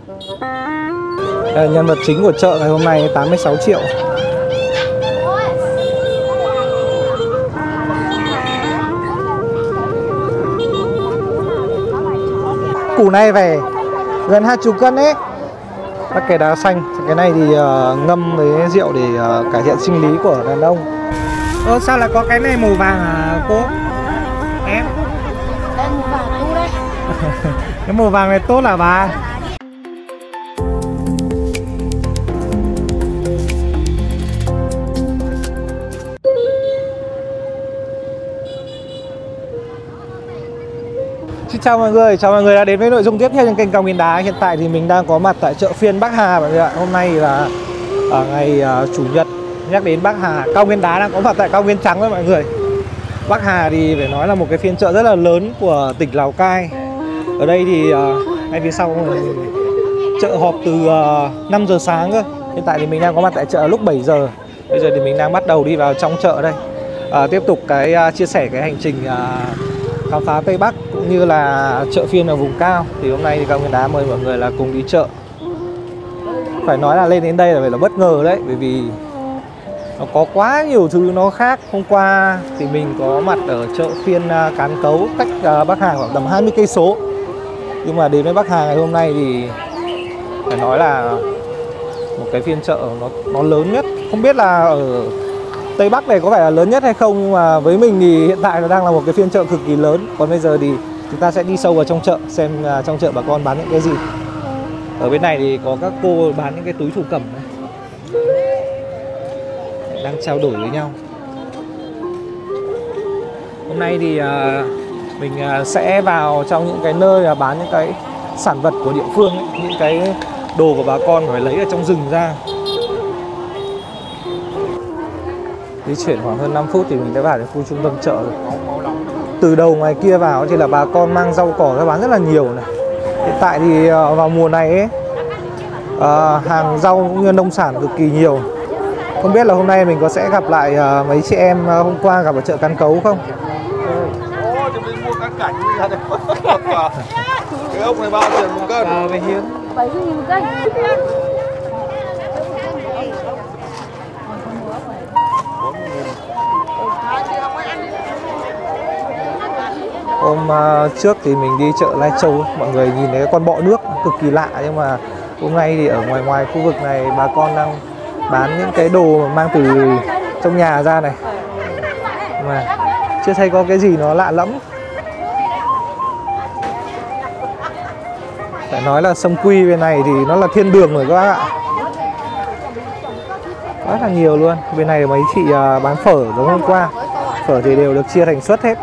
Đây, nhân vật chính của chợ ngày hôm nay 86 triệu. Củ này về gần 20 cân ấy. Các cái đá xanh, cái này thì ngâm với rượu để cải thiện sinh lý của đàn ông. Sao lại có cái này màu vàng hả cô? Em? Cái màu vàng này tốt là bà? Xin chào mọi người đã đến với nội dung tiếp theo trên kênh Cao Nguyên Đá. Hiện tại thì mình đang có mặt tại chợ phiên Bắc Hà mọi người ạ. Hôm nay là ở ngày Chủ nhật. Nhắc đến Bắc Hà, Cao Nguyên Đá đang có mặt tại Cao Nguyên Trắng đấy mọi người. Bắc Hà thì phải nói là một cái phiên chợ rất là lớn của tỉnh Lào Cai. Ở đây thì ngay phía sau chợ họp từ 5 giờ sáng cơ. Hiện tại thì mình đang có mặt tại chợ lúc 7 giờ. Bây giờ thì mình đang bắt đầu đi vào trong chợ đây. Tiếp tục cái chia sẻ cái hành trình khám phá Tây Bắc cũng như là chợ phiên ở vùng cao. Thì hôm nay thì Cao Nguyên Đá mời mọi người là cùng đi chợ. Phải nói là lên đến đây là phải là bất ngờ đấy, bởi vì nó có quá nhiều thứ nó khác. Hôm qua thì mình có mặt ở chợ phiên Cán Cấu, cách Bắc Hà khoảng tầm 20 cây số. Nhưng mà đến với Bắc Hà ngày hôm nay thì phải nói là một cái phiên chợ nó lớn nhất. Không biết là ở Tây Bắc này có phải là lớn nhất hay không, nhưng mà với mình thì hiện tại nó đang là một cái phiên chợ cực kỳ lớn. Còn bây giờ thì chúng ta sẽ đi sâu vào trong chợ xem trong chợ bà con bán những cái gì. Ở bên này thì có các cô bán những cái túi thổ cẩm này, đang trao đổi với nhau. Hôm nay thì mình sẽ vào trong những cái nơi là bán những cái sản vật của địa phương ấy, những cái đồ của bà con phải lấy ở trong rừng ra. Di chuyển khoảng hơn 5 phút thì mình đã vào đến khu trung tâm chợ rồi. Từ đầu ngoài kia vào thì là bà con mang rau cỏ ra bán rất là nhiều này. Hiện tại thì vào mùa này ấy, hàng rau cũng như nông sản cực kỳ nhiều. Không biết là hôm nay mình có sẽ gặp lại mấy chị em hôm qua gặp ở chợ Cán Cấu không? Cái ốc này bao tiền một cân? Về Hiến 70.000 một cân. Hôm trước thì mình đi chợ Lai Châu, mọi người nhìn thấy con bọ nước cực kỳ lạ. Nhưng mà hôm nay thì ở ngoài khu vực này bà con đang bán những cái đồ mà mang từ trong nhà ra này, mà chưa thấy có cái gì nó lạ lẫm. Phải nói là sông Quy bên này thì nó là thiên đường rồi các bác ạ. Rất là nhiều luôn. Bên này mấy chị bán phở giống hôm qua. Phở thì đều được chia thành suất hết.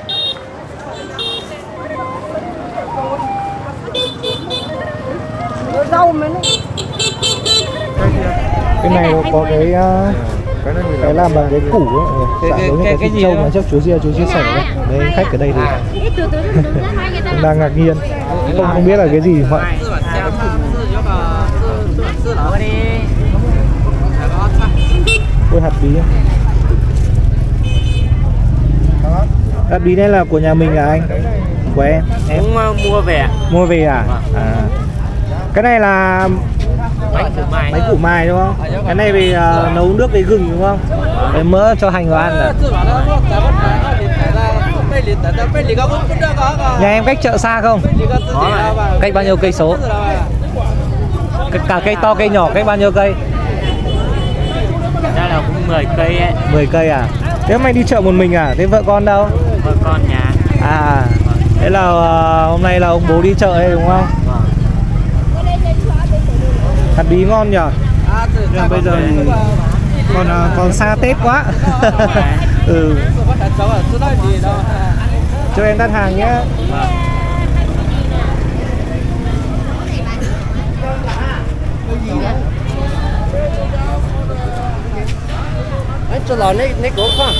Cái này nó có cái làm bằng cái củ ấy, giống như cái gì mà trước chú chia sẻ đấy. Đấy, khách ở đây thì đang ngạc nhiên, không biết là cái gì vậy. Ôi, hạt bí. Hạt bí này là của nhà mình à anh? Của em? Cũng mua về. Mua về à? Cái này là bánh củ mai đúng không? Cái này vì nấu nước với gừng đúng không? Để mỡ cho hành vào ăn à? Nhà em cách chợ xa không? Cách bao nhiêu cây số? Cả cây to cây nhỏ cách bao nhiêu cây? Ra là cũng 10 cây ấy. 10 cây à? Thế hôm nay đi chợ một mình à? Thế vợ con đâu? Vợ con nhà. À, thế là hôm nay là ông bố đi chợ đây đúng không? Hạt bí ngon nhở? Nhưng bây giờ thì còn xa Tết quá. Ừ. Cho em đặt hàng nhé. Anh cho lò này cố khoan.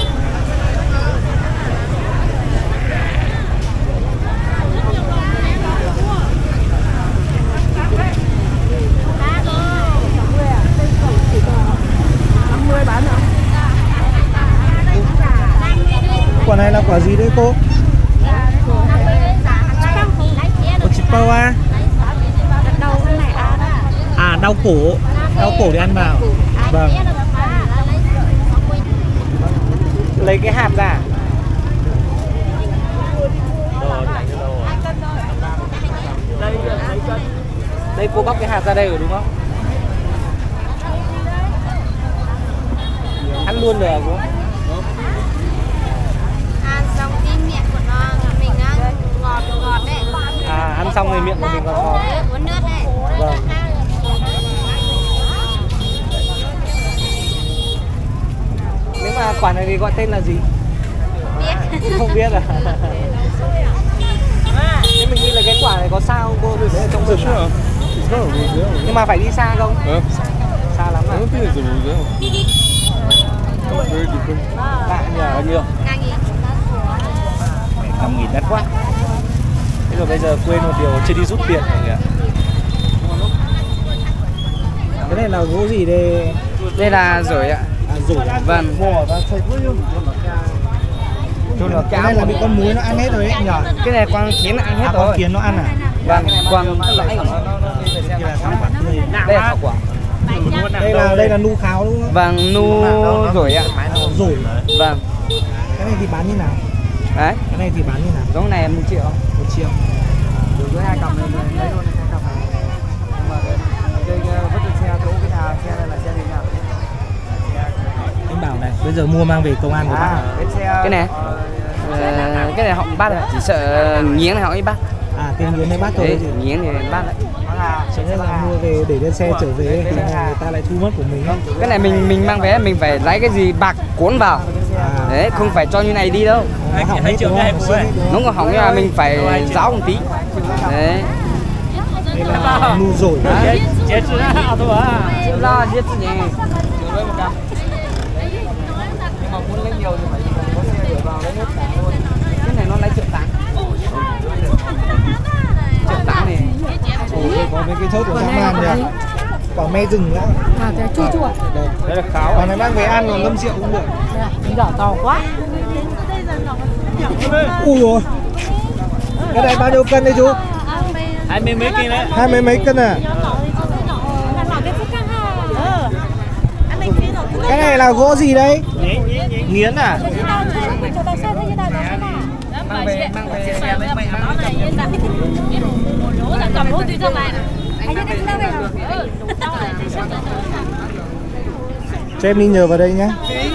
Quả này là quả gì đấy cô? Quả chippo à? Đau cổ để ăn vào. Vâng. Lấy cái hạt ra. Đây cô bóc cái hạt ra đây rồi đúng không? Ăn luôn được à cô? Ăn xong cái miệng của nó mình nó ngọt đấy. À, ăn xong thì miệng của mình ngọt. Uống nước đấy. Vâng. Nếu mà quả này thì gọi tên là gì? Biết. Không biết à? Thế mình nghĩ là cái quả này có sao không cô? Rồi đấy ở trong rừng à? Nhưng mà phải đi xa không? Xa lắm à? Lạ nhờ. Bao nhiêu? 5.000 đắt quá. Thế rồi bây giờ quên một điều chưa đi rút tiền rồi kìa. Cái này là gỗ gì đây? Đây là rổi ạ. À, rổi. Vâng. Cái này là bị con muối nó ăn hết rồi đấy nhỉ? Cái này con kiến nó ăn hết rồi. Con kiến nó ăn à? Vâng, con đây là quả. Đây là nu kháo đúng không? Vâng, nu rổi ạ. Rổi. Vâng. Cái này thì bán như nào? Đấy. Cái này thì bán như nào? Giống này 1 triệu. 1 triệu. Được với 2 cặp này lấy luôn 2 cặp này. Nhưng mà cái vứt được xe chỗ cái nào xe này là xe gì nào? Anh bảo này, bây giờ mua mang về công an của bác. Cái này. Cái này họ bắt rồi, chỉ sợ nghiến này họ đi bắt. À, tiền nghiến hay bắt thôi Đấy, gì? nghiến thì bắt đấy. Cho nên là mua về để lên xe trở về thì người ta lại thu mất của mình. Cái này mình mang về mình phải lấy cái gì bạc cuốn vào. Đấy, không phải cho như này đi đâu. Nó hỏng hết đúng không? Nó còn hỏng là mình phải ráo một tí. Đấy. Đây là nu rổi. Chết lo giết nhẹ. Nhưng mà muốn lấy nhiều thì phải có xe để vào lấy hết cả luôn. Cái này nó lấy 1.8 triệu. 1.8 này. Ôi, có mấy cái chốt của dã man kìa. Quả me rừng nữa. À, thế chua chua. Đây là kháo. Quả này mang về ăn còn ngâm rượu cũng được. Đỏ to quá. Ui rồi. Cái này bao nhiêu cân đấy chú? 20 mấy cân đấy. 20 mấy cân à? Cái này là gỗ gì đấy? Nghiến à? Mang về xe lấy mày nó này yên tâm. Cầm luôn tùy cho mày. Cho em đi nhờ vào đây nhé.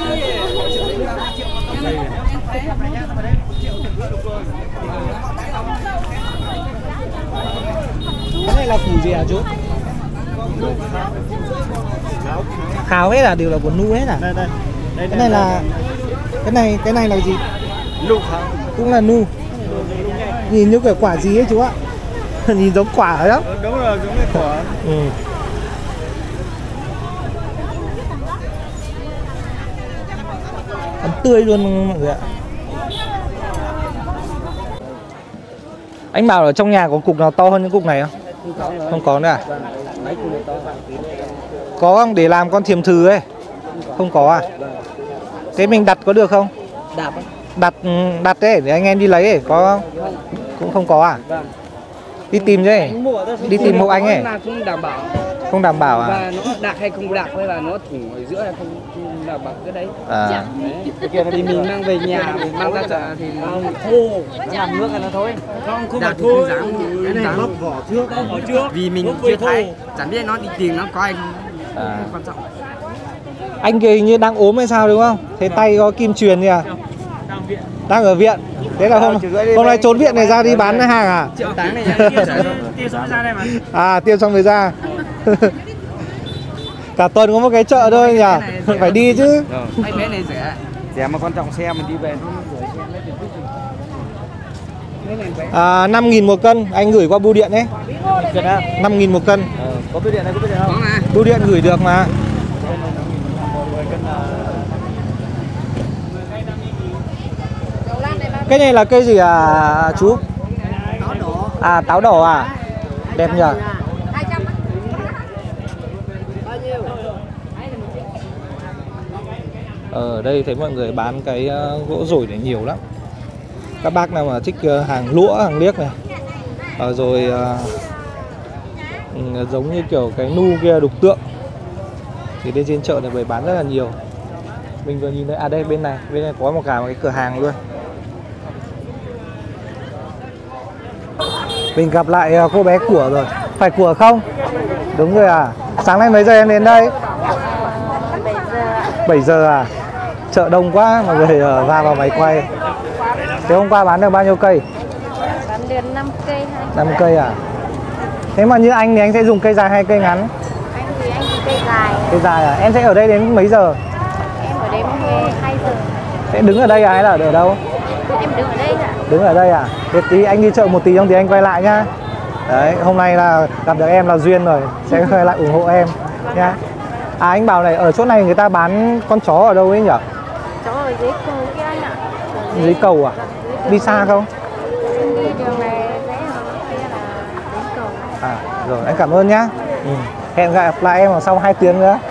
Cái này là củ gì hả chú? Kháo hết à? Đều là của nu hết à? Đây. Cái này là cái này là gì? Nu kháo. Cũng là nu. Nhìn như cái quả gì ấy chú ạ? Nhìn giống quả rồi đó. Đúng rồi, giống cái quả. Ừ. Ăn tươi luôn mọi người ạ. Anh bảo ở trong nhà có cục nào to hơn những cục này không? Không có nữa à? Có không? Để làm con thiềm thử ấy. Không có à? Thế mình đặt có được không? Đặt đấy để anh em đi lấy ấy, có không? Cũng không có à? Đi tìm chứ. Đi tìm hộ anh ấy. Cũng đảm bảo. Không đảm bảo à? Và nó đạt hay không đạt hay là nó thủng ở giữa hay không đảm bảo cái đấy. À. Đấy. Thì mình mang về nhà mình mang ra chợ thì nó khô, nó làm nước là nó thôi. Không đạt thì không dám. Cái này bóc vỏ trước. Vì mình chưa thấy, chẳng biết nó đi tìm nó có hay không. À. Quan trọng. Anh kia hình như đang ốm hay sao đúng không? Thế tay có kim truyền gì à? Đang ở viện. Thế là hôm nay trốn viện này ra đi bán hàng à? 1.8 này tiêu xong ra đây mà. À, tiêu xong rồi ra. Cả tuần có một cái chợ thôi nhỉ? Phải đi chứ. Mấy bé này rẻ mà quan trọng xe mình đi về nó rẻ xe lấy tiền. 5.000 một cân, anh gửi qua bưu điện đấy. 5.000 một cân. Có bưu điện này, có bưu điện không? Bưu điện gửi được mà. Cái này là cây gì à chú? À, táo đỏ à? Đẹp nhỉ? Ở đây thấy mọi người bán cái gỗ rổi này nhiều lắm. Các bác nào mà thích hàng lũa, hàng liếc này. Rồi giống như kiểu cái nu kia đục tượng. Thì bên trên chợ này bày bán rất là nhiều. Mình vừa nhìn thấy đây bên này có một cái cửa hàng luôn. Mình gặp lại cô bé Của rồi. Phải Của không? Đúng rồi à. Sáng nay mấy giờ em đến đây? 7 giờ à? Chợ đông quá mọi người vào máy quay. Thế hôm qua bán được bao nhiêu cây? Bán được 5 cây. 5 cây à? Thế mà như anh thì anh sẽ dùng cây dài hay cây ngắn? Anh thì anh dùng cây dài. Cây dài à? Em sẽ ở đây đến mấy giờ? Em ở đây 2 giờ. Thế đứng ở đây à hay là ở đâu? Em đứng ở đây ạ. Đứng ở đây à? Thế tí anh đi chợ một tí xong thì anh quay lại nhá. Đấy, hôm nay là gặp được em là duyên rồi, sẽ quay lại ủng hộ em nhá. À anh bảo này, ở chỗ này người ta bán con chó ở đâu ấy nhỉ? Chó ở dưới cầu kia anh ạ. Dưới cầu à? Đi xa không? Em đi đường này đấy kia là đến cầu. À rồi, anh cảm ơn nhá. Hẹn gặp lại em ở sau 2 tiếng nữa.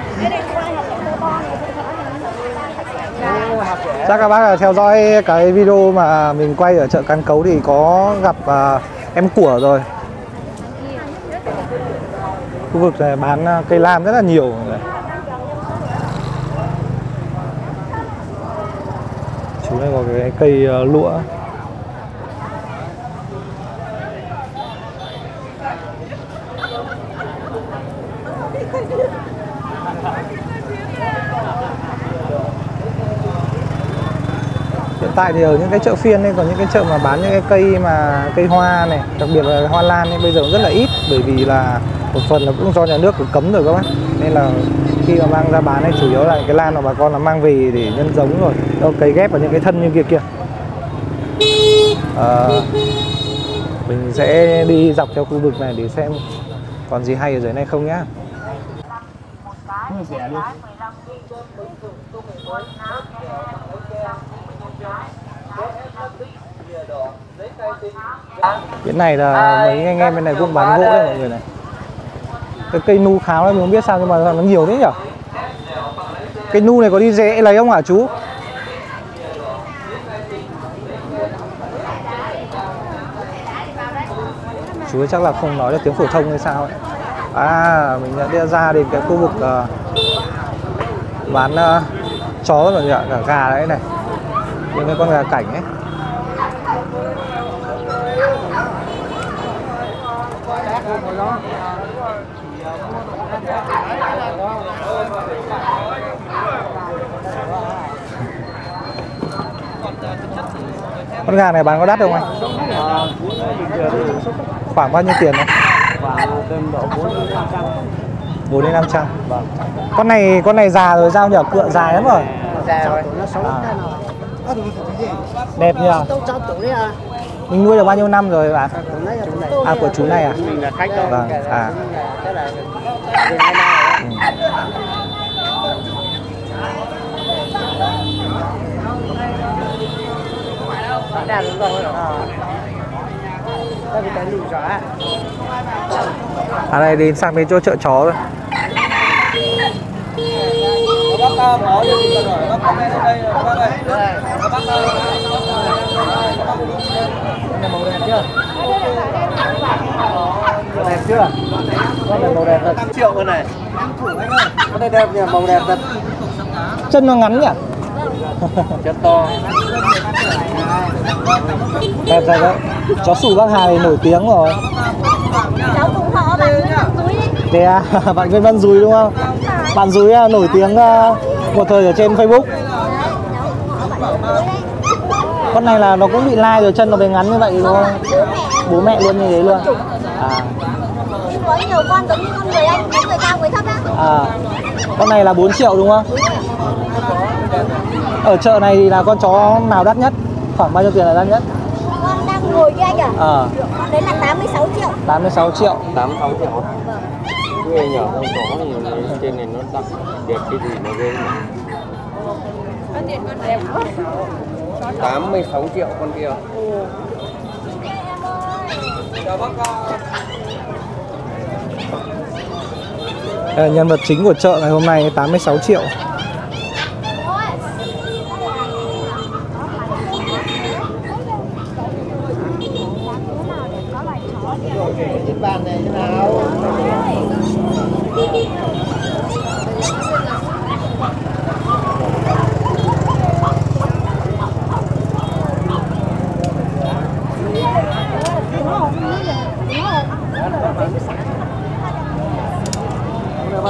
Chắc các bác là theo dõi cái video mà mình quay ở chợ Cán Cấu thì có gặp em Của rồi. Khu vực này bán cây lam rất là nhiều. Chú này có cái cây lụa. Hiện tại thì ở những cái chợ phiên này, còn những cái chợ mà bán những cái cây hoa này, đặc biệt là hoa lan ấy, bây giờ rất là ít, bởi vì là một phần là cũng do nhà nước cấm rồi các bác, nên là khi mà mang ra bán ấy chủ yếu là cái lan mà bà con là mang về để nhân giống rồi, đâu cấy ghép vào những cái thân như kia kìa. Mình sẽ đi dọc theo khu vực này để xem còn gì hay ở dưới này không nhá. Cái này là mấy anh em bên này cũng bán gỗ đấy mọi người này. Cái cây nu kháo này mình không biết sao nhưng mà nó nhiều đấy nhở. Cái nu này có đi dễ lấy không hả chú? Chú ấy chắc là không nói được tiếng phổ thông hay sao ấy. À mình đã đi ra đến cái khu vực bán chó rồi ạ, cả gà đấy này, những cái con gà cảnh ấy. Con gà này bán có đắt không anh? Khoảng bao nhiêu tiền này? Khoảng tầm độ 4 đến 500. 4 đến 500. Con này già rồi sao nhỉ? Cựa dài lắm rồi. Già rồi. Đẹp nhỉ? Mình nuôi được bao nhiêu năm rồi bạn? À của chú này à? Mình là khách thôi. Vâng. À. À này đi sang bên chỗ chợ chó rồi. Bác có điều gì cần hỏi bác comment ở đây rồi bác ơi. Bác màu đẹp chưa? Đẹp chưa? Con này màu đẹp thật. 5 triệu con này. Con này đẹp nhỉ, màu đẹp thật. Chân nó ngắn nhỉ? Chân to. Đẹp thật đấy. Chó sủ Bắc Hà thì nổi tiếng rồi. Cháu cùng họ bạn Dúi đi. Thế à, bạn Nguyễn Văn Dúi đúng không? Bạn Dúi nổi tiếng một thời ở trên Facebook. Con này là nó cũng bị lai rồi, chân nó bé ngắn như vậy đúng không? Bố mẹ luôn như thế luôn. À. Có nhiều con giống như con người anh, có người cao người thấp á. À. Con này là 4 triệu đúng không? Ở chợ này thì là con chó nào đắt nhất? Khoảng bao nhiêu tiền là đắt nhất? Con đang ngồi kia anh ạ. Ờ. Đấy là 86 triệu. 86 triệu. 86 triệu. Ghê nhỏ con chó này trên này nó đặc biệt cái gì nó ghê. 86 triệu con kia. Đây là nhân vật chính của chợ ngày hôm nay, 86 triệu. Trên bàn này thế nào?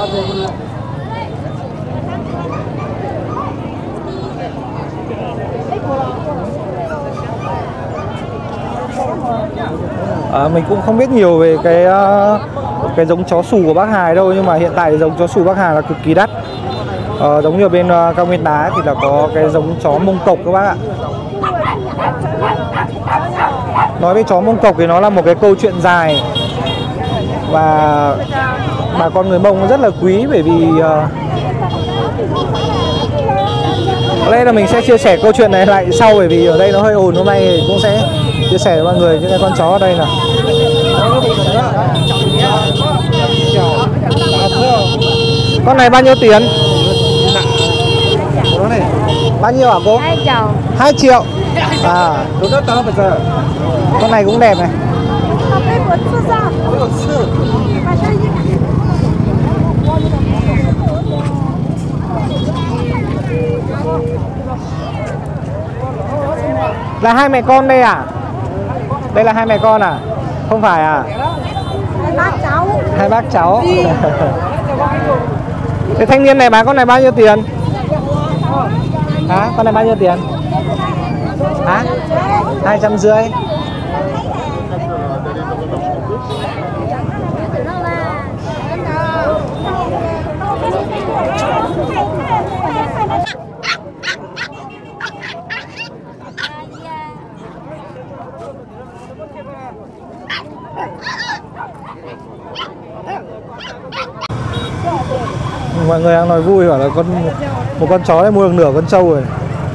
Mình cũng không biết nhiều về cái giống chó sù của Bắc Hà đâu, nhưng mà hiện tại thì giống chó sù Bắc Hà là cực kỳ đắt. Giống như ở bên cao nguyên đá thì là có cái giống chó Mông Cộc các bác ạ. Nói về chó Mông Cộc thì nó là một cái câu chuyện dài, và bà con người Mông rất là quý, bởi vì có lẽ là mình sẽ chia sẻ câu chuyện này lại sau, bởi vì ở đây nó hơi ồn. Hôm nay thì cũng sẽ chia sẻ với mọi người những cái con chó ở đây nào. Con này bao nhiêu tiền? Bao nhiêu hả cô? 2 triệu. 2 triệu. Đúng rất to bây giờ. Con này cũng đẹp này. Là hai mẹ con đây à? Đây là hai mẹ con à? Không phải à? Hai bác cháu. Hai bác cháu. Thế thanh niên này bán con này bao nhiêu tiền? Hả? Con này bao nhiêu tiền? Hả? 250. Mọi người đang nói vui bảo là một con chó này mua được nửa con trâu rồi.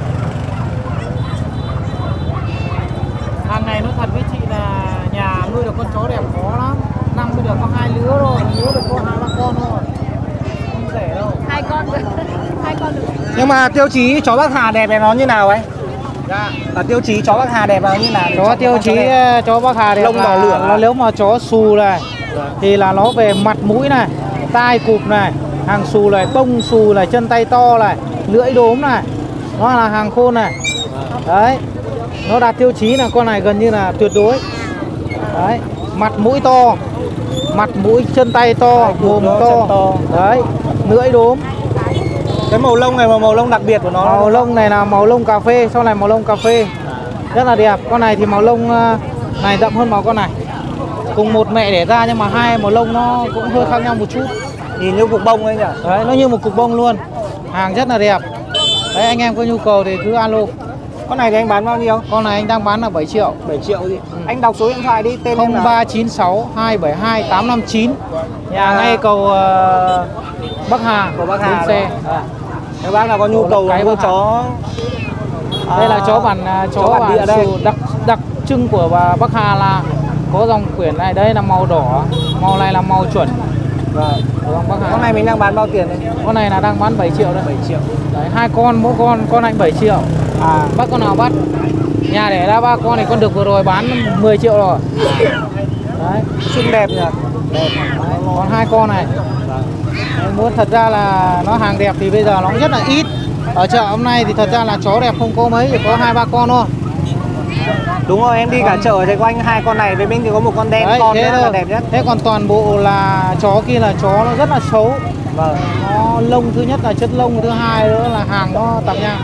Hàng này nói thật với chị là nhà nuôi được con chó đẹp khó lắm. Năm bây giờ có 2 lứa rồi, lứa được có 2-3 con thôi. Không rẻ đâu. 2 con được. 2 con được. Nhưng mà tiêu chí chó Bắc Hà đẹp này nó như nào ấy? Dạ. Tiêu chí chó Bắc Hà đẹp nó như nào? Chó tiêu chí chó Bắc Hà đẹp lông đỏ lửa. nó nếu mà chó xù này thì là nó về mặt mũi này, tai cụp này, hàng xù này, bông xù này, chân tay to này, lưỡi đốm này, nó là hàng khôn này. Đấy, nó đạt tiêu chí là con này gần như là tuyệt đối. Đấy, mặt mũi to, mặt mũi chân tay to, mồm to. Đấy, lưỡi đốm. Cái màu lông này là màu lông đặc biệt của nó. Màu lông này là màu lông cà phê, sau này màu lông cà phê rất là đẹp. Con này thì màu lông này đậm hơn màu con này. Cùng một mẹ đẻ ra nhưng mà hai màu lông nó cũng hơi khác nhau một chút. Nhìn như cục bông ấy nhỉ? Đấy, nó như một cục bông luôn. Hàng rất là đẹp. Đấy, anh em có nhu cầu thì cứ alo. Con này thì anh bán bao nhiêu? Con này anh đang bán là 7 triệu. 7 triệu gì? Anh đọc số điện thoại đi, tên em là 0396 272 859. Nhà ngay cầu Bắc Hà. Cầu Bắc Hà. Bến xe. Các bác nào có nhu cầu mua chó. Đây là chó bản địa đây. Đặc trưng của Bắc Hà là có dòng quyển này, đây là màu đỏ, màu này là màu chuẩn. Vâng. Bắc Hà. Con này mình đang bán bao tiền đấy? Con này là đang bán 7 triệu đấy. 7 triệu. Đấy, 2 con, mỗi con anh 7 triệu. Bắt con nào bắt. Nhà để ra 3 con thì con được vừa rồi bán 10 triệu rồi. Đấy, xinh đẹp nhỉ? Đẹp. Đấy, còn 2 con này. Đấy, muốn thật ra là nó hàng đẹp thì bây giờ nó cũng rất là ít. Ở chợ hôm nay thì thật ra là chó đẹp không có mấy, chỉ có 2-3 con thôi. Đúng rồi, em đi cả chợ thấy có anh 2 con này với mình thì có một con đen. Đấy, con nữa là đẹp nhất. Thế còn toàn bộ là chó kia là chó nó rất là xấu. Vâng. Nó lông, thứ nhất là chất lông, thứ hai nữa là hàng nó tạp nham.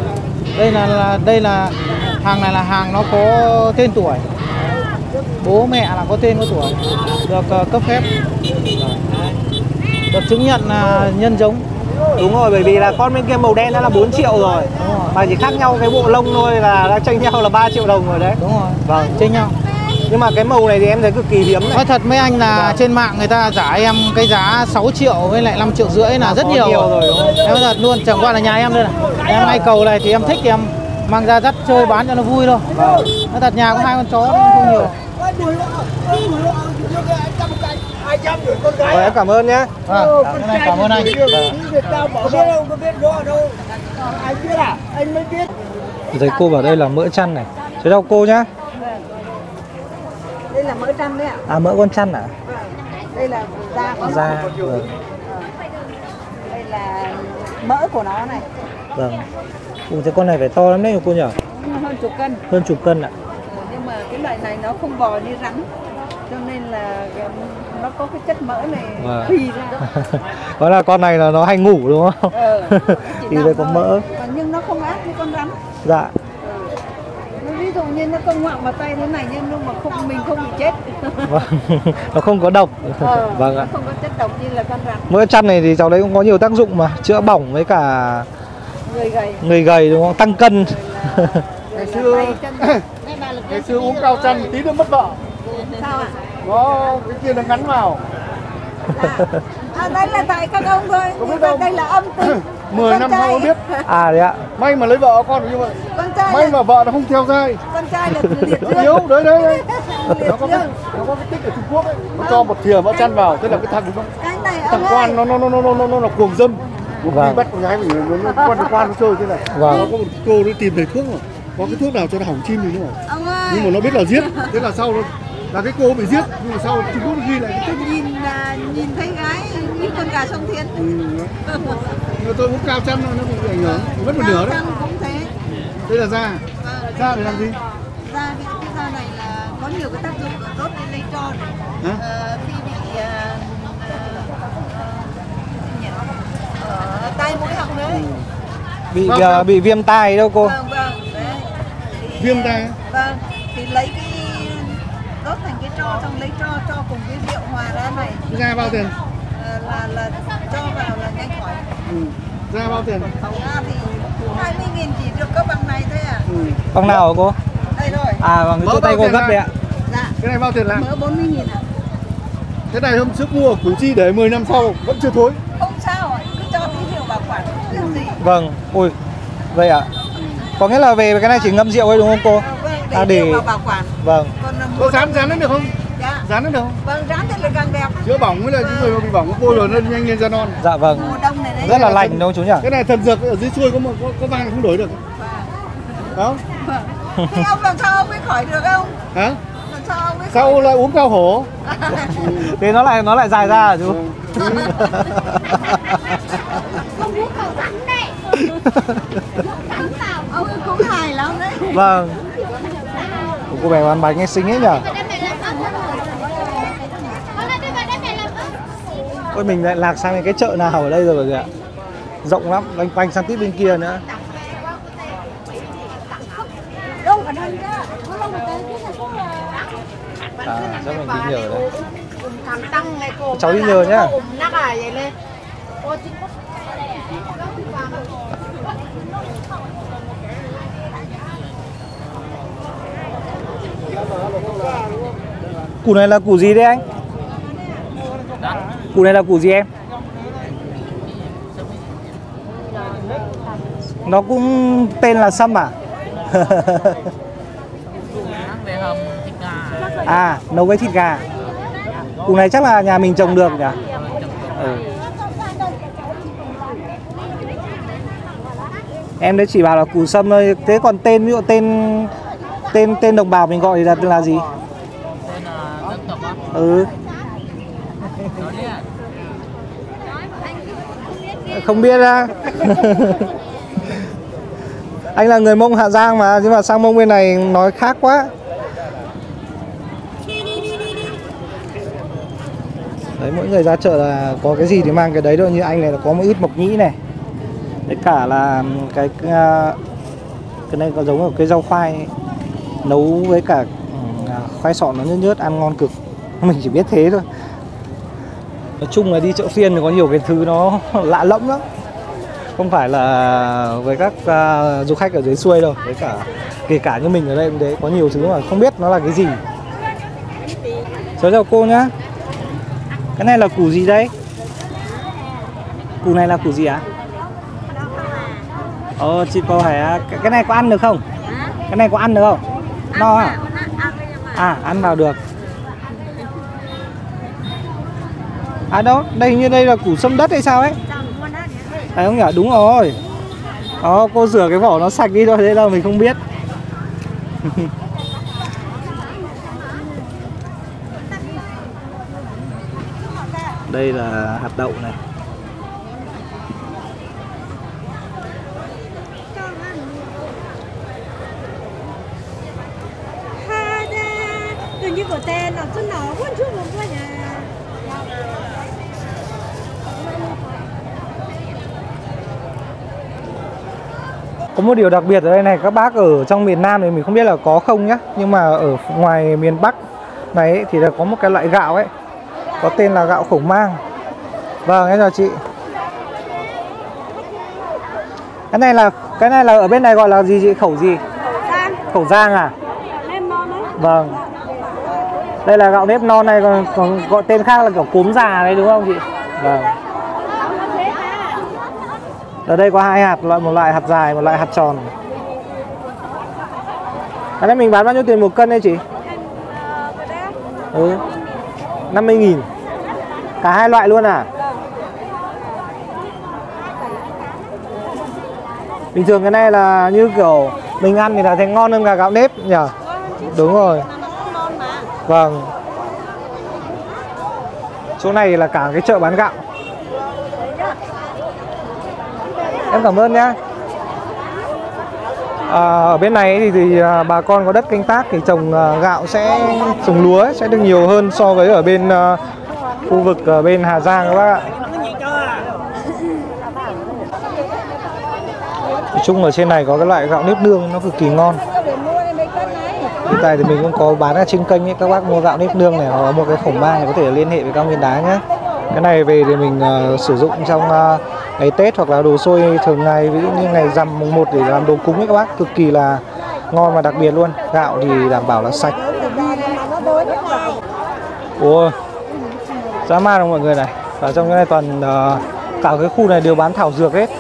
Đây là hàng này là hàng nó có tên tuổi. Bố mẹ là có tên có tuổi, được cấp phép, được chứng nhận là nhân giống. Đúng rồi, bởi vì là con bên kia màu đen đã là 4 triệu rồi. Mà chỉ khác nhau cái bộ lông thôi là đã chênh nhau là 3 triệu đồng rồi đấy. Đúng rồi. Vâng, chênh nhau. Nhưng mà cái màu này thì em thấy cực kỳ hiếm này. Nói thật mấy anh là trên mạng người ta trả em cái giá 6 triệu với lại 5 triệu rưỡi là rất nhiều rồi. Em nói thật luôn, chẳng qua là nhà em đây này. Em ngay cầu này thì em thích thì em mang ra dắt chơi bán cho nó vui thôi. Nói thật nhà có 2 con chó không nhiều. Rồi, em cảm ơn nhé. Cảm ơn anh. Thấy cô bảo đây là mỡ chăn này. Thế đâu cô nhá. Đây là mỡ chăn đấy ạ. À, mỡ con chăn à? Đây là da con. Da. Vâng. Đây là mỡ của nó này. Vâng. Thế con này phải to lắm đấy cô nhỉ? Hơn chục cân. Hơn chục cân ạ. Nhưng mà cái loại này nó không bò như rắn. cho nên là nó có cái chất mỡ này Vâng. phi ra. Đó là con này là nó hay ngủ đúng không? Thì đây có mỡ. Còn nhưng nó không ác như con rắn. Dạ. Nó ví dụ như nó cong ngoạm vào tay thế này nhưng mà không mình không bị chết. Vâng. Nó không có độc. Vâng ạ. Nó không có chất độc như là con rắn. Mỡ chăn này thì cháu thấy cũng có nhiều tác dụng mà, chữa bỏng với cả người gầy đúng không? Tăng cân. Ngày xưa uống cao chăn tí nữa mất vợ. Sao ạ? Nó cái kia nó ngắn vào. Đây là tại các ông thôi. Không biết Nhưng đâu. đây là âm tính. 10 năm sau không biết. À đấy ạ. May mà lấy vợ con như vậy. Con trai May mà vợ nó không theo dai. con trai là liệt dương. Yếu đấy. Liệt Nó có dương. cái tích ở Trung Quốc ấy. Nó cho một thìa mỡ chăn vào, thế là cái thằng Cái này thằng ông ơi. quan nó là cuồng dâm. Một khi Vâng. bắt con gái mình nó quan nó chơi thế này. Vâng. Nó có một cô nó tìm thầy thuốc mà. Có cái thuốc nào cho nó hỏng chim gì nữa mà. Ông ơi. Nhưng mà nó biết là giết, thế là sau nó là cái cô bị giết, nhưng mà sau Trung Quốc nó ghi lại cái tích. Nhìn thấy gái như con gà sông Thiên. Nhưng tôi uống cao chăn nó bị ảnh hưởng, mất một nửa đấy. Răng cũng thế. Đây là da. Da để làm gì? Da cái da này là có nhiều cái tác dụng tốt lên lấy tròn. Hả? Khi bị tai mũi họng đấy. Bị viêm tai đâu cô. Vâng. Đấy. Viêm tai. Vâng. Thì lấy cái đốt thành cái tro, xong lấy tro cho cùng với rượu hòa ra này. Da bao tiền? Là cho vào là nhanh khỏi. Da bao tiền? Da thì 20.000 chỉ được có bằng này thôi à. Bằng nào hả cô? Đây rồi. À bằng Mỡ chỗ tay bao cô tiền gấp ạ? đấy ạ. Dạ. Cái này bao tiền làm? Mỡ 40.000 ạ. Cái này hôm trước mua ở Củ Chi để 10 năm sau vẫn chưa thối. Không sao ạ, cứ cho tí rượu bảo quản không điều gì. Vâng. Ui. Vậy ạ. Có nghĩa là về cái này chỉ ngâm rượu ấy đúng không cô? Vâng, để rượu vào bảo quản. Vâng. Còn Có dán nó được không? Dạ. Dán nó được không? Vâng, rán thì là càng đẹp. Chữa bỏng với là những người mà bị bỏng bôi rồi nó nhanh lên da non. Dạ vâng. Mùa đông này đấy. Rất là lành đúng không chú nhỉ? Cái này thần dược ở dưới xuôi có vàng không đổi được. Đó. Thì ông làm sao ông mới khỏi được không? Hả? Làm sao ông mới Sao lại uống cao hổ? Thế nó lại dài ra hả chú? Không uống khẩu rắn đấy. ông ấy cũng hài lắm đấy. Vâng. Cô bé bán bánh nghe xinh ấy nhỉ? Ôi mình lại lạc sang cái chợ nào ở đây rồi kìa. Rộng lắm, loanh quanh sang tiếp bên kia nữa. À, chắc mình đi nhờ đây. Cháu đi nhờ nhá. Củ này là củ gì đấy anh? Củ này là củ gì em? Nó cũng tên là sâm à? À, nấu với thịt gà. Củ này chắc là nhà mình trồng được nhỉ? Ừ. Em đấy chỉ bảo là củ sâm thôi. Thế còn tên, ví dụ tên đồng bào mình gọi thì là gì? Tên là dân tộc á. Ừ. Không biết á. Anh là người Mông Hà Giang mà, nhưng mà sang Mông bên này nói khác quá. Đấy, mỗi người ra chợ là có cái gì thì mang cái đấy thôi. Như anh này là có một ít mộc nhĩ này. Tất cả là cái này có giống ở cái rau khoai nấu với cả khoai sọ nó nhớt nhớt ăn ngon cực. Mình chỉ biết thế thôi. Nói chung là đi chợ phiên thì có nhiều cái thứ nó lạ lẫm lắm. Không phải là với các du khách ở dưới xuôi đâu. Với cả kể cả như mình ở đây cũng thế. Có nhiều thứ mà không biết nó là cái gì. Cháu chào cô nhá. Cái này là củ gì đấy? Củ này là củ gì ạ? Ồ, chị cô hả? Cái này có ăn được không? Cái này có ăn được không? No à? À, ăn vào được. À đâu, đây như đây là củ sâm đất hay sao ấy? Phải không nhỉ? Đúng rồi. Đó, cô rửa cái vỏ nó sạch đi thôi, thế đâu mình không biết. Đây là hạt đậu này. Hình như của tên là Có một điều đặc biệt ở đây này, các bác ở trong miền Nam thì mình không biết là có không nhá, nhưng mà ở ngoài miền Bắc này ấy, thì là có một cái loại gạo ấy, có tên là gạo khẩu mang. Vâng, em chào chị. Cái này là ở bên này gọi là gì chị? Khẩu gì? Khẩu rang à? Vâng. Đây là gạo nếp non này, còn gọi tên khác là kiểu cốm già đấy đúng không chị? Vâng. Ở đây có hai hạt, một loại hạt dài, một loại hạt tròn. Cái này mình bán bao nhiêu tiền một cân đây chị? 50.000. Cả hai loại luôn à? Bình thường cái này là như kiểu mình ăn thì là thấy ngon hơn cả gạo nếp nhỉ? Đúng rồi. Vâng. Chỗ này là cả cái chợ bán gạo. Em cảm ơn nhá. Ở bên này thì bà con có đất canh tác thì trồng gạo trồng lúa sẽ được nhiều hơn so với ở bên khu vực ở bên Hà Giang các bác ạ. Nói chung ở trên này có cái loại gạo nếp nương nó cực kỳ ngon. Hiện tại thì mình cũng có bán ở trên kênh ấy, các bác mua gạo nếp nương này hoặc mua cái khổng mang này có thể liên hệ với Cao Nguyên Đá nhé. Cái này về thì mình sử dụng trong ngày Tết hoặc là đồ xôi thường ngày, ví dụ như ngày rằm mùng 1 để làm đồ cúng ấy các bác, cực kỳ là ngon và đặc biệt luôn. Gạo thì đảm bảo là sạch. Ủa, dã man không mọi người này. Và trong cái này toàn cả cái khu này đều bán thảo dược hết.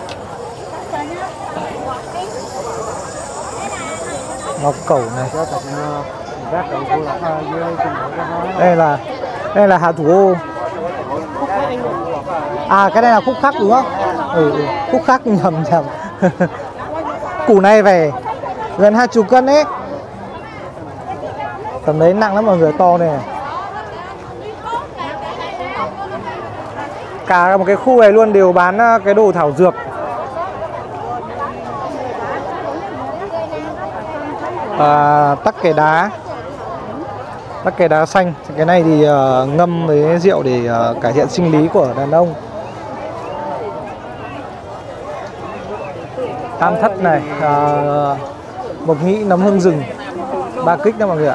Ngọc cẩu này. Đây là hạt thủ ô. À cái này là khúc khắc đúng không? Khúc khắc nhầm. Củ này về gần 20 cân ấy. Tầm đấy nặng lắm mọi người, to này. Cả một cái khu này luôn đều bán cái đồ thảo dược. Tắc kè đá xanh. Cái này thì ngâm với rượu để cải thiện sinh lý của đàn ông. Tam thất này, mộc nhĩ, nấm hương rừng, 3 kích đó mọi người ạ.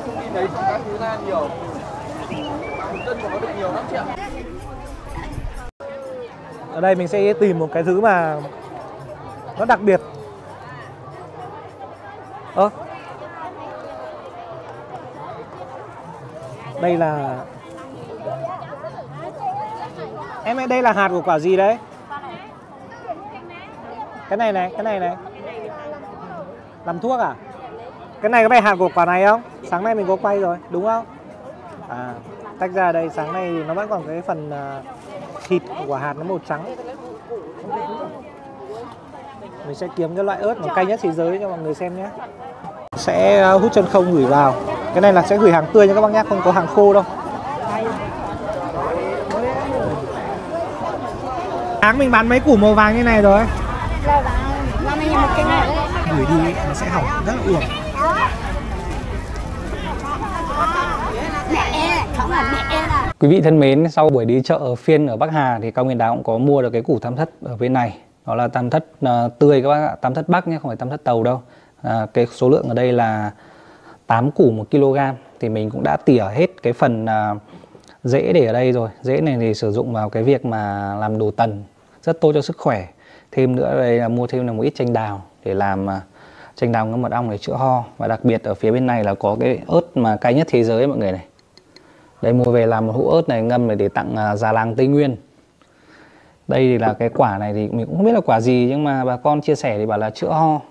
Ở đây mình sẽ tìm một cái thứ mà nó đặc biệt. Đây là em ơi, đây là hạt của quả gì đấy? Cái này làm thuốc à? Cái này có phải hạt của quả này không? Sáng nay mình có quay rồi đúng không? Tách ra đây, sáng nay thì nó vẫn còn cái phần thịt của hạt nó màu trắng. Mình sẽ kiếm cái loại ớt mà cay nhất thế giới cho mọi người xem nhé. Sẽ hút chân không gửi vào. Cái này là sẽ gửi hàng tươi nha các bác nhé, không có hàng khô đâu. Sáng mình bán mấy củ màu vàng như này rồi. Gửi đi nó sẽ hỏng, rất là uổng. Quý vị thân mến, sau buổi đi chợ phiên ở Bắc Hà thì Cao Nguyên Đá cũng có mua được cái củ tam thất ở bên này. Đó là tam thất tươi các bác ạ, tam thất Bắc nhé, không phải tam thất Tàu đâu. Cái số lượng ở đây là 8 củ 1 kg. Thì mình cũng đã tỉa hết cái phần rễ để ở đây rồi. Rễ này thì sử dụng vào cái việc mà làm đồ tần, rất tốt cho sức khỏe. Thêm nữa đây là mua thêm một ít chanh đào để làm chanh đào ngâm mật ong để chữa ho. Và đặc biệt ở phía bên này là có cái ớt mà cay nhất thế giới mọi người này. Đây mua về làm một hũ ớt này ngâm để tặng già làng Tây Nguyên. Đây thì là cái quả này thì mình cũng không biết là quả gì, nhưng mà bà con chia sẻ thì bảo là chữa ho.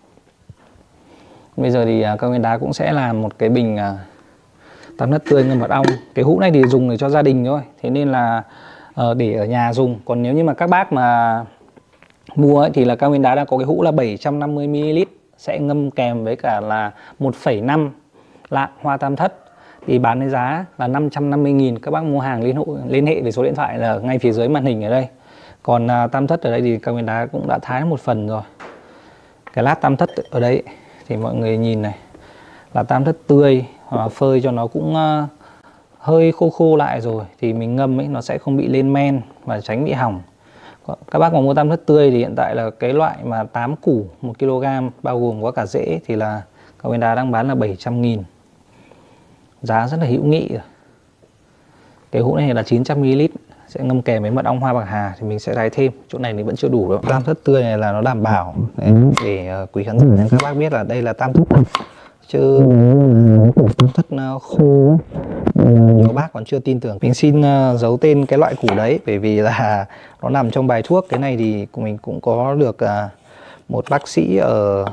Bây giờ thì Cao Nguyên Đá cũng sẽ làm một cái bình tam thất tươi ngâm mật ong. Cái hũ này thì dùng để cho gia đình thôi, thế nên là để ở nhà dùng. Còn nếu như mà các bác mà mua ấy, thì là Cao Nguyên Đá đang có cái hũ là 750 ml, sẽ ngâm kèm với cả là 1,5 lạng hoa tam thất, thì bán với giá là 550.000. Các bác mua hàng liên hệ về số điện thoại là ngay phía dưới màn hình ở đây. Còn tam thất ở đây thì Cao Nguyên Đá cũng đã thái một phần rồi. Cái lát tam thất ở đây thì mọi người nhìn này là tam thất tươi, phơi cho nó cũng hơi khô khô lại rồi thì mình ngâm ấy nó sẽ không bị lên men và tránh bị hỏng. Các bác mà mua tam thất tươi thì hiện tại là cái loại mà 8 củ 1 kg bao gồm có cả rễ thì là Cao Nguyên Đá đang bán là 700.000. Giá rất là hữu nghị rồi. Cái hũ này là 900ml, sẽ ngâm kèm với mật ong hoa bạc hà thì mình sẽ thái thêm. Chỗ này thì vẫn chưa đủ đâu. Tam thất tươi này là nó đảm bảo để quý khán giả nên các bác biết là đây là tam thất thật. Chứ củ tam thất khô nhiều bác còn chưa tin tưởng. Mình xin giấu tên cái loại củ đấy bởi vì là nó nằm trong bài thuốc. Cái này thì mình cũng có được một bác sĩ ở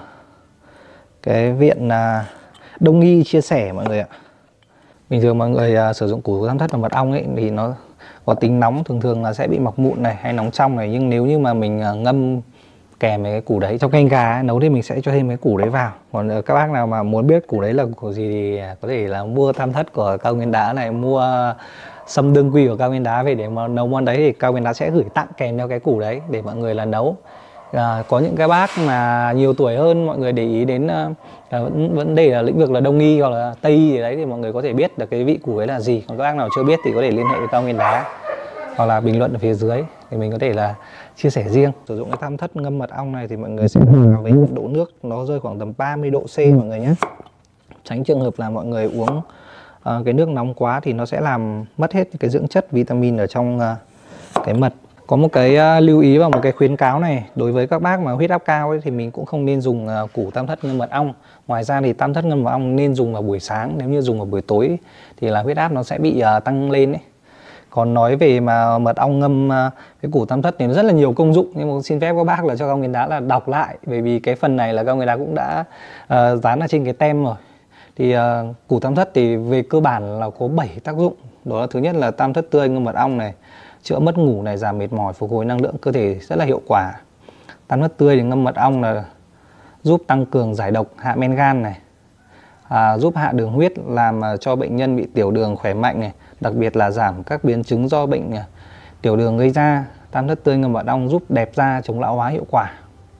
cái viện Đông y chia sẻ mọi người ạ. Bình thường mọi người sử dụng củ tam thất và mật ong ấy thì nó có tính nóng, thường là sẽ bị mọc mụn này hay nóng trong này, nhưng nếu như mà mình ngâm kèm với cái củ đấy trong canh gà ấy, nấu thì mình sẽ cho thêm cái củ đấy vào. Còn các bác nào mà muốn biết củ đấy là củ gì thì có thể là mua tam thất của Cao Nguyên Đá này, mua sâm đương quy của Cao Nguyên Đá về để mà nấu món đấy thì Cao Nguyên Đá sẽ gửi tặng kèm theo cái củ đấy để mọi người là nấu. Có những cái bác mà nhiều tuổi hơn, mọi người để ý đến vấn đề là lĩnh vực là đông y hoặc là tây y gì đấy thì mọi người có thể biết được cái vị củ ấy là gì. Còn các bác nào chưa biết thì có thể liên hệ với Cao Nguyên Đá hoặc là bình luận ở phía dưới thì mình có thể là chia sẻ riêng. Sử dụng cái tam thất ngâm mật ong này thì mọi người sẽ vào với nhiệt độ nước nó rơi khoảng tầm 30 độ C mọi người nhé. Tránh trường hợp là mọi người uống cái nước nóng quá thì nó sẽ làm mất hết cái dưỡng chất vitamin ở trong cái mật. Có một cái lưu ý và một cái khuyến cáo này, đối với các bác mà huyết áp cao ấy, thì mình cũng không nên dùng củ tam thất ngâm mật ong. Ngoài ra thì tam thất ngâm mật ong nên dùng vào buổi sáng, nếu như dùng vào buổi tối thì là huyết áp nó sẽ bị tăng lên ấy. Còn nói về mà mật ong ngâm cái củ tam thất thì nó rất là nhiều công dụng, nhưng mà xin phép các bác là cho Cao Nguyên Đá là đọc lại, bởi vì cái phần này là Cao Nguyên Đá cũng đã dán ở trên cái tem rồi. Thì củ tam thất thì về cơ bản là có 7 tác dụng. Đó là thứ nhất là tam thất tươi ngâm mật ong này, chữa mất ngủ này, giảm mệt mỏi, phục hồi năng lượng cơ thể rất là hiệu quả. Tam thất tươi thì ngâm mật ong là giúp tăng cường giải độc, hạ men gan này, giúp hạ đường huyết, làm cho bệnh nhân bị tiểu đường khỏe mạnh này, đặc biệt là giảm các biến chứng do bệnh tiểu đường gây ra. Tam thất tươi ngâm mật ong giúp đẹp da, chống lão hóa hiệu quả.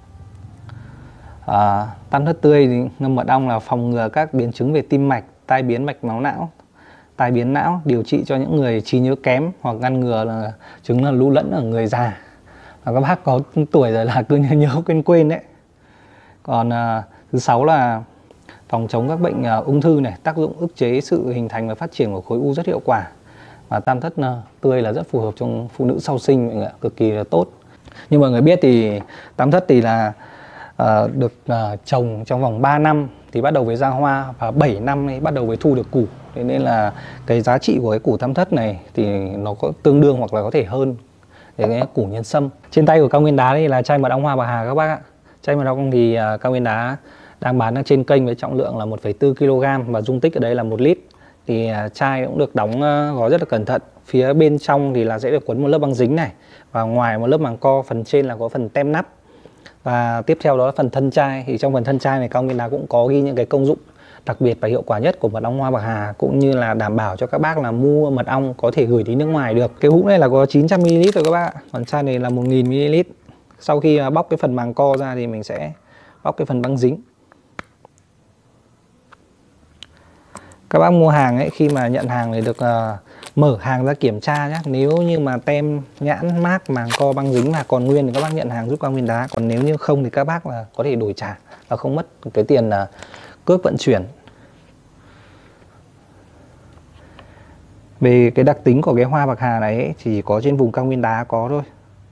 Tam thất tươi thì ngâm mật ong là phòng ngừa các biến chứng về tim mạch, tai biến mạch máu não, tai biến não, điều trị cho những người trí nhớ kém hoặc ngăn ngừa là chứng là lũ lẫn ở người già. Và các bác có tuổi rồi là cứ nhớ quên đấy. Còn thứ 6 là phòng chống các bệnh ung thư này, tác dụng ức chế sự hình thành và phát triển của khối u rất hiệu quả. Và tam thất tươi là rất phù hợp trong phụ nữ sau sinh, mọi người ạ, cực kỳ là tốt. Như mọi người biết thì tam thất thì là được trồng trong vòng 3 năm thì bắt đầu với ra hoa, và 7 năm thì bắt đầu với thu được củ. Thế nên là cái giá trị của cái củ tam thất này thì nó có tương đương hoặc là có thể hơn cái củ nhân sâm. Trên tay của Cao Nguyên Đá đây là chai mật ong hoa bạc hà các bác ạ. Chai mật ong thì Cao Nguyên Đá đang bán ở trên kênh với trọng lượng là 1,4 kg và dung tích ở đây là 1 lít. Thì chai cũng được đóng gói rất là cẩn thận. Phía bên trong thì là sẽ được quấn một lớp băng dính này, và ngoài một lớp màng co, phần trên là có phần tem nắp. Và tiếp theo đó là phần thân chai. Thì trong phần thân chai này Cao Nguyên Đá cũng có ghi những cái công dụng đặc biệt và hiệu quả nhất của mật ong hoa bạc hà, cũng như là đảm bảo cho các bác là mua mật ong có thể gửi đi nước ngoài được. Cái hũ này là có 900ml rồi các bác ạ, còn chai này là 1000ml. Sau khi bóc cái phần màng co ra thì mình sẽ bóc cái phần băng dính. Các bác mua hàng ấy, khi mà nhận hàng thì được mở hàng ra kiểm tra nhé. Nếu như mà tem nhãn mác màng co băng dính mà còn nguyên thì các bác nhận hàng giúp Cao Nguyên Đá. Còn nếu như không thì các bác là có thể đổi trả và không mất cái tiền cước vận chuyển. Về cái đặc tính của cái hoa bạc hà này ấy, chỉ có trên vùng Cao Nguyên Đá có thôi.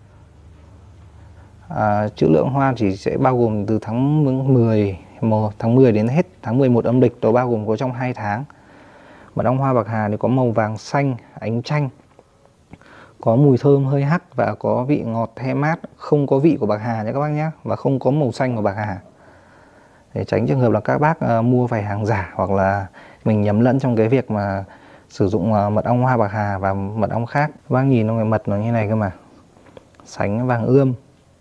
Trữ lượng hoa chỉ sẽ bao gồm từ tháng 10 đến hết tháng 11 âm lịch, đó bao gồm có trong 2 tháng. Mật ong hoa bạc hà thì có màu vàng xanh ánh chanh, có mùi thơm hơi hắc và có vị ngọt the mát, không có vị của bạc hà nhé các bác nhé, và không có màu xanh của bạc hà. Để tránh trường hợp là các bác mua phải hàng giả hoặc là mình nhầm lẫn trong cái việc mà sử dụng mật ong hoa bạc hà và mật ong khác. Các bác nhìn cái mật nó như này cơ mà, sánh vàng ươm.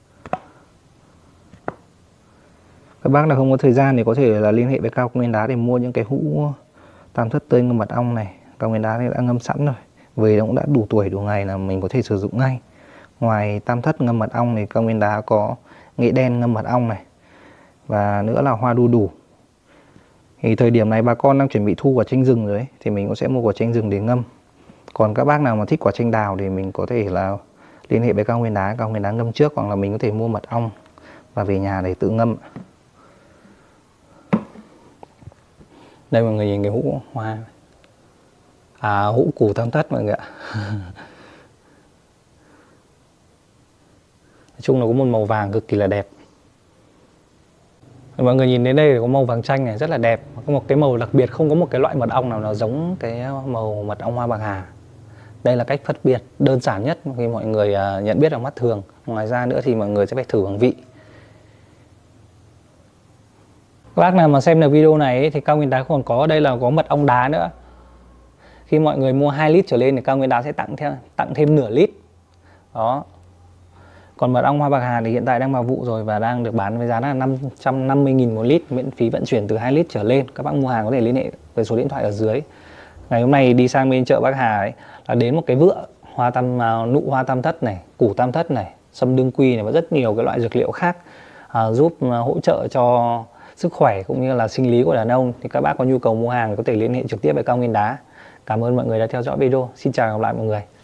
Các bác nào không có thời gian thì có thể là liên hệ với Cao Nguyên Đá để mua những cái hũ tam thất tươi ngâm mật ong này. Cao Nguyên Đá này đã ngâm sẵn rồi, về cũng đã đủ tuổi đủ ngày là mình có thể sử dụng ngay. Ngoài tam thất ngâm mật ong thì Cao Nguyên Đá có nghệ đen ngâm mật ong này, và nữa là hoa đu đủ. Thì thời điểm này bà con đang chuẩn bị thu quả chanh rừng rồi ấy, thì mình cũng sẽ mua quả chanh rừng để ngâm. Còn các bác nào mà thích quả chanh đào thì mình có thể là liên hệ với Cao Nguyên Đá ngâm trước, hoặc là mình có thể mua mật ong và về nhà để tự ngâm. Đây mọi người nhìn cái hũ hoa, hũ củ tam thất mọi người ạ. Nói chung là có một màu vàng cực kỳ là đẹp. Mọi người nhìn đến đây có màu vàng chanh này rất là đẹp, có một cái màu đặc biệt, không có một cái loại mật ong nào nó giống cái màu mật ong hoa bạc hà. Đây là cách phân biệt đơn giản nhất khi mọi người nhận biết bằng mắt thường. Ngoài ra nữa thì mọi người sẽ phải thử bằng vị. Các bác nào mà xem được video này ấy, thì Cao Nguyên Đá còn có đây là có mật ong đá nữa. Khi mọi người mua 2 lít trở lên thì Cao Nguyên Đá sẽ tặng thêm nửa lít. Đó. Còn mật ong hoa bạc hà thì hiện tại đang vào vụ rồi và đang được bán với giá là 550.000 một lít, miễn phí vận chuyển từ 2 lít trở lên. Các bác mua hàng có thể liên hệ với số điện thoại ở dưới. Ngày hôm nay đi sang bên chợ Bắc Hà ấy, là đến một cái vựa nụ hoa tam thất này, củ tam thất này, sâm đương quy này và rất nhiều cái loại dược liệu khác giúp hỗ trợ cho sức khỏe cũng như là sinh lý của đàn ông. Thì các bác có nhu cầu mua hàng thì có thể liên hệ trực tiếp với Cao Nguyên Đá. Cảm ơn mọi người đã theo dõi video. Xin chào và gặp lại mọi người.